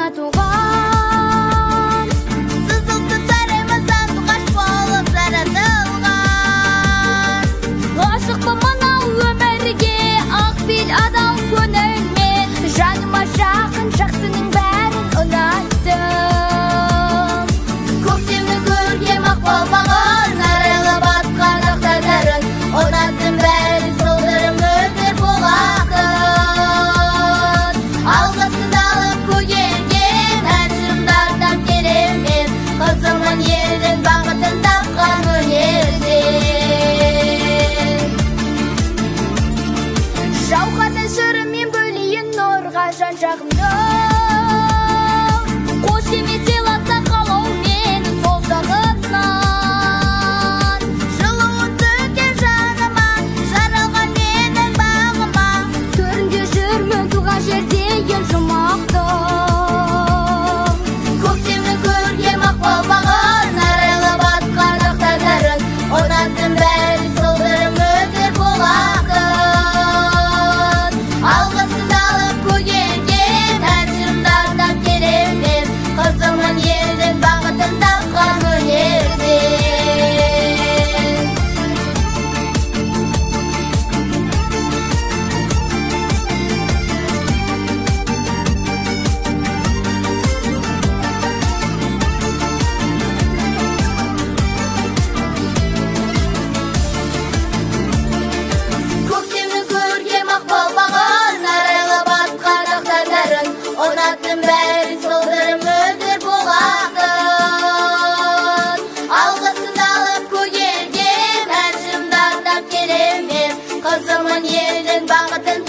туған. Сызылтып сараймасан туғаш болып жаратылған. Ғашықпын мынау өмірге, ақбел адал көңілмен, жаныма жақын жақсының бәрін ұнаттым. Көктемнің көркем ақбал бағын, арайлы батқан ақ таңдарын, ұнаттым бәрін солдырым мөлдір болатын. Алғысын алып көгерген, ән жырымдардан келемін, қызымын елдің бақытын тапқан өнерден. Жауғатын жырымен бөлейін нұрға жан жағымды, қош деме сыйласа қалау менің сол жағынан. Жылуын төккен жаныма, жаралған менің бағыма, төрінде жүрмін туған жерде ел жұмақтым. Көктемнің көркем ақбал бағын, арайлы батқан ақ таңдарын, ұнаттым бәрін солдырым мөлдір болатын. Алғысын алып көгерген, ән жырымдардан келемін, қызымын елдің бақытын тапқан өнерден. Көктемнің көркем ақбал бағын, арайлы батқан ақ таңдарын, ұнаттым бәрін солдырым мөлдір болатын. Алғысын алып көгерген, ән жырымдардап келемін, қызымын елдің бақытын